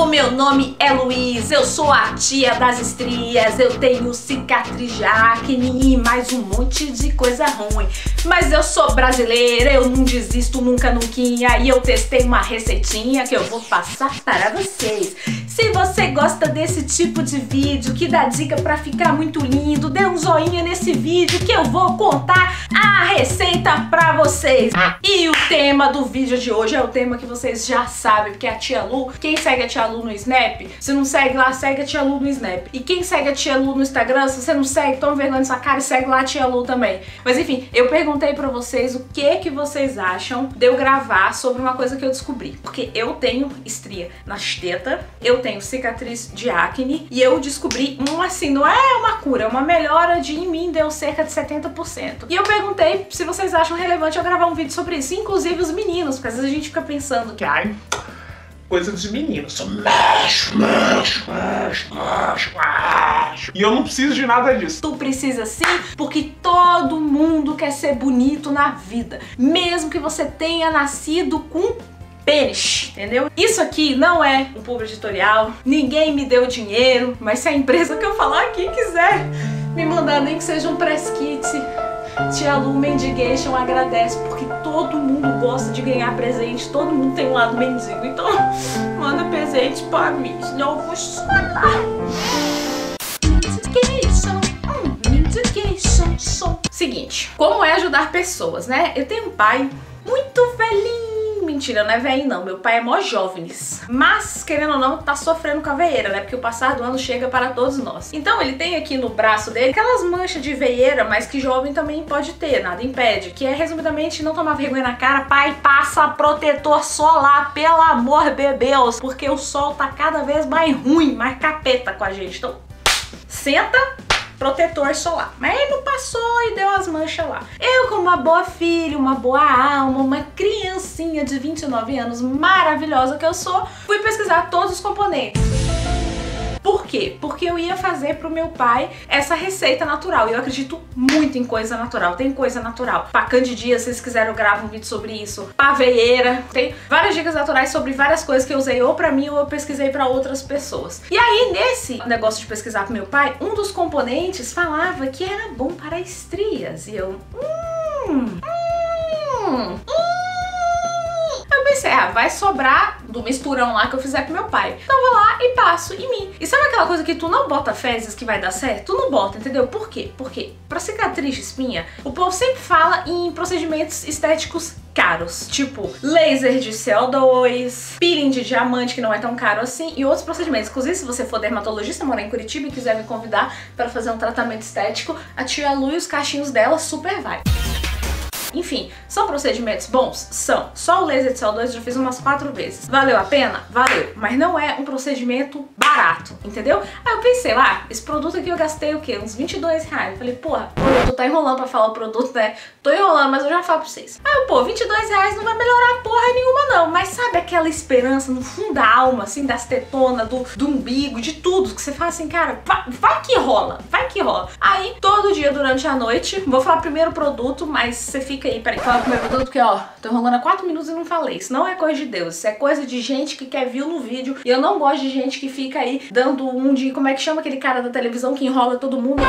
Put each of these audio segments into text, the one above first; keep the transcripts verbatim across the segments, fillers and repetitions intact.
meu nome é Luiz, eu sou a tia das estrias, eu tenho cicatriz de acne e mais um monte de coisa ruim. Mas eu sou brasileira, eu não desisto nunca, nunquinha, e eu testei uma receitinha que eu vou passar para vocês. Se você gosta desse tipo de vídeo, que dá dica pra ficar muito lindo, dê um joinha nesse vídeo que eu vou contar a receita pra vocês. E o tema do vídeo de hoje é o tema que vocês já sabem, porque a tia Lu, quem segue a tia Lu no Snap, se não segue lá, segue a tia Lu no Snap. E quem segue a tia Lu no Instagram, se você não segue, toma vergonha nessa cara e segue lá a tia Lu também. Mas enfim, eu perguntei pra vocês o que que vocês acham de eu gravar sobre uma coisa que eu descobri. Porque eu tenho estria nas tetas, eu tenho cicatriz de acne e eu descobri um, assim, não é uma cura, é uma melhora de, em mim deu cerca de setenta por cento. E eu perguntei se vocês acham relevante eu gravar um vídeo sobre isso, inclusive os meninos, porque às vezes a gente fica pensando que ai, coisa de menino, só mexe, mexe, mexe, mexe, mexe. E eu não preciso de nada disso. Tu precisa sim, porque todo mundo quer ser bonito na vida, mesmo que você tenha nascido com pênis, entendeu? Isso aqui não é um publi editorial, ninguém me deu dinheiro, mas se a empresa que eu falar aqui quiser me mandar nem que seja um press kit, tia Lu Mendigation agradece, porque todo mundo gosta de ganhar presente, todo mundo tem um lado mendigo, então manda presente pra mim, senão eu vou chorar. Mendigation, hum, Mendigation, sou. Seguinte, como é ajudar pessoas, né? Eu tenho um pai muito velhinho. Mentira, não é velho não, meu pai é mó jovens. Mas, querendo ou não, tá sofrendo com a veieira, né? Porque o passar do ano chega para todos nós. Então ele tem aqui no braço dele aquelas manchas de veieira, mas que jovem também pode ter, nada impede. Que é, resumidamente, não tomar vergonha na cara. Pai, passa protetor solar, pelo amor de Deus. Porque o sol tá cada vez mais ruim, mais capeta com a gente. Então, senta, protetor solar. Mas ele não passou e deu as manchas lá. Eu, como uma boa filha, uma boa alma, uma criancinha de vinte e nove anos maravilhosa que eu sou, fui pesquisar todos os componentes. Por quê? Porque eu ia fazer pro meu pai essa receita natural. E eu acredito muito em coisa natural. Tem coisa natural. Pra candidíase, se vocês quiserem eu gravo um vídeo sobre isso. Pra veieira. Tem várias dicas naturais sobre várias coisas que eu usei ou pra mim ou eu pesquisei pra outras pessoas. E aí, nesse negócio de pesquisar pro meu pai, um dos componentes falava que era bom para estrias. E eu... Hum... Hum... hum. Eu pensei, ah, vai sobrar do misturão lá que eu fizer com meu pai. Então eu vou lá e passo em mim. E sabe aquela coisa que tu não bota fezes que vai dar certo? Tu não bota, entendeu? Por quê? Porque pra cicatriz de espinha, o povo sempre fala em procedimentos estéticos caros, tipo laser de C O dois, peeling de diamante, que não é tão caro assim, e outros procedimentos. Inclusive, se você for dermatologista, morar em Curitiba e quiser me convidar para fazer um tratamento estético, a tia Lu e os cachinhos dela super vai. Enfim, são procedimentos bons? São. Só o laser de C O dois eu já fiz umas quatro vezes. Valeu a pena? Valeu. Mas não é um procedimento barato, entendeu? Aí eu pensei, lá, ah, esse produto aqui eu gastei o quê? Uns vinte e dois reais. Eu falei, porra, tu tá enrolando pra falar o produto, né? Tô enrolando, mas eu já falo pra vocês. Aí eu, pô, vinte e dois reais não vai melhorar porra nenhuma não. Mas sabe aquela esperança no fundo da alma, assim, das tetonas, do, do umbigo, de tudo, que você fala assim, cara, vai, vai que rola, vai que rola. Aí, todo dia durante a noite, vou falar primeiro o produto, mas você fica aí, peraí, fala pro meu produto, porque ó, tô enrolando há quatro minutos e não falei. Isso não é coisa de Deus, isso é coisa de gente que quer view no vídeo. E eu não gosto de gente que fica aí dando um de, como é que chama aquele cara da televisão que enrola todo mundo?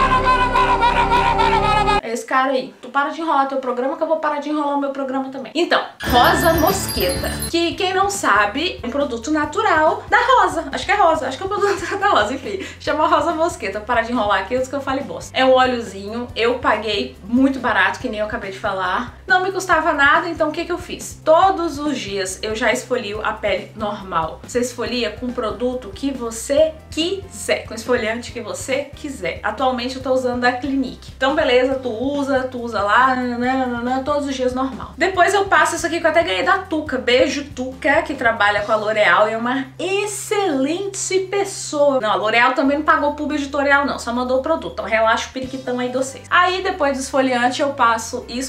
Esse cara aí. Tu para de enrolar teu programa que eu vou parar de enrolar o meu programa também. Então, Rosa Mosqueta, que quem não sabe, é um produto natural da Rosa. Acho que é Rosa, acho que é um produto natural da Rosa, enfim. Chama Rosa Mosqueta, para de enrolar aqui, antes que eu fale bosta. É um óleozinho, eu paguei muito barato, que nem eu acabei de falar. Não me custava nada, então o que que eu fiz? Todos os dias eu já esfolio a pele normal. Você esfolia com o produto que você quiser, com o esfoliante que você quiser. Atualmente eu tô usando da Clinique. Então beleza, tu usa, tu usa lá, nananana, todos os dias normal. Depois eu passo isso aqui que eu até ganhei da Tuca. Beijo, Tuca, que trabalha com a L'Oreal e é uma excelente pessoa. Não, a L'Oreal também não pagou publi editorial não, só mandou o produto. Então relaxa o periquitão aí de vocês. Aí depois do esfoliante eu passo isso,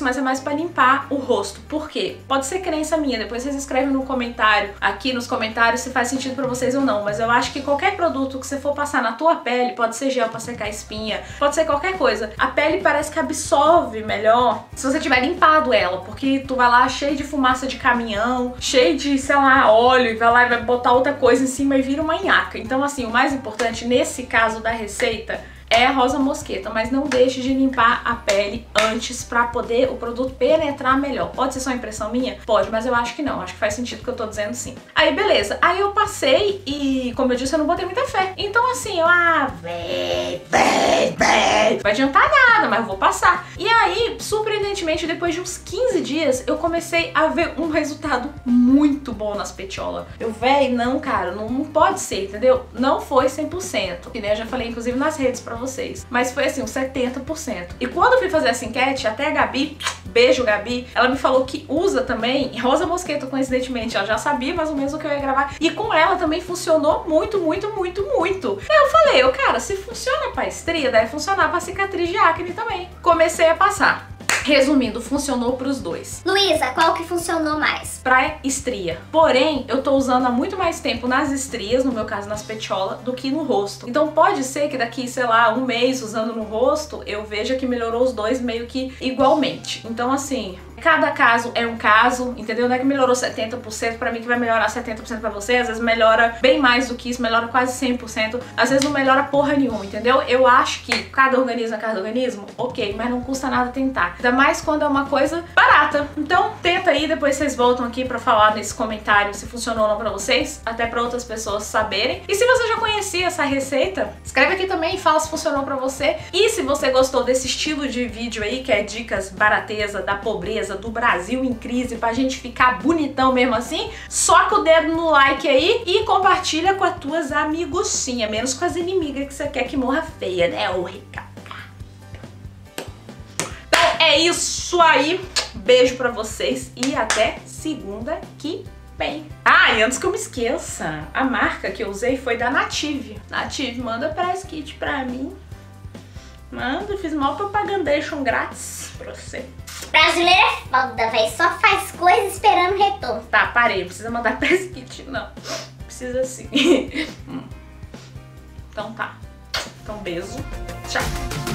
mas é mais pra limpar o rosto. Por quê? Pode ser crença minha, depois vocês escrevem no comentário, aqui nos comentários, se faz sentido pra vocês ou não, mas eu acho que qualquer produto que você for passar na tua pele, pode ser gel pra secar a espinha, pode ser qualquer coisa, a pele parece que absorve melhor se você tiver limpado ela, porque tu vai lá cheio de fumaça de caminhão, cheio de, sei lá, óleo, e vai lá e vai botar outra coisa em cima e vira uma nhaca. Então assim, o mais importante nesse caso da receita é a rosa mosqueta, mas não deixe de limpar a pele antes pra poder o produto penetrar melhor. Pode ser só impressão minha? Pode, mas eu acho que não. Acho que faz sentido o que eu tô dizendo sim. Aí beleza, aí eu passei e, como eu disse, eu não botei muita fé. Então assim, eu, ah, véi, véi, véi, não vai adiantar nada, mas eu vou passar. E aí, surpreendentemente, depois de uns quinze dias, eu comecei a ver um resultado muito bom nas petiolas. Eu, véi, não, cara, não, não pode ser, entendeu? Não foi cem por cento. E né, eu já falei, inclusive, nas redes pra vocês, mas foi assim, uns setenta por cento. E quando eu fui fazer essa enquete, até a Gabi, beijo Gabi, ela me falou que usa também rosa mosqueta, coincidentemente, ela já sabia mais ou menos o que eu ia gravar, e com ela também funcionou muito, muito, muito, muito. Aí eu falei, eu, cara, se funciona pra estria, deve funcionar pra cicatriz de acne também. Comecei a passar. Resumindo, funcionou pros dois. Luísa, qual que funcionou mais? Pra estria. Porém, eu tô usando há muito mais tempo nas estrias, no meu caso nas petiolas, do que no rosto. Então pode ser que daqui, sei lá, um mês usando no rosto, eu veja que melhorou os dois meio que igualmente. Então assim, cada caso é um caso, entendeu? Não é que melhorou setenta por cento pra mim que vai melhorar setenta por cento pra você, às vezes melhora bem mais do que isso, melhora quase cem por cento, às vezes não melhora porra nenhuma, entendeu? Eu acho que cada organismo é cada organismo, ok, mas não custa nada tentar. Ainda mais quando é uma coisa barata. Então tenta aí, depois vocês voltam aqui pra falar nesse comentário se funcionou ou não pra vocês, até pra outras pessoas saberem. E se você já conhecia essa receita, escreve aqui também e fala se funcionou pra você. E se você gostou desse estilo de vídeo aí, que é dicas barateza da pobreza, do Brasil em crise, pra gente ficar bonitão mesmo assim, soca o dedo no like aí e compartilha com as tuas amigucinhas, menos com as inimigas que você quer que morra feia, né, ô Ricardo? É isso aí, beijo pra vocês e até segunda que vem. Ah, e antes que eu me esqueça, a marca que eu usei foi da Native. Native, manda press kit pra mim. Manda, fiz mal propagandation grátis pra você. Brasileiro é foda, velho, só faz coisa esperando retorno. Tá, parei, não precisa mandar press kit, não. Precisa sim. Então tá. Então beijo, tchau.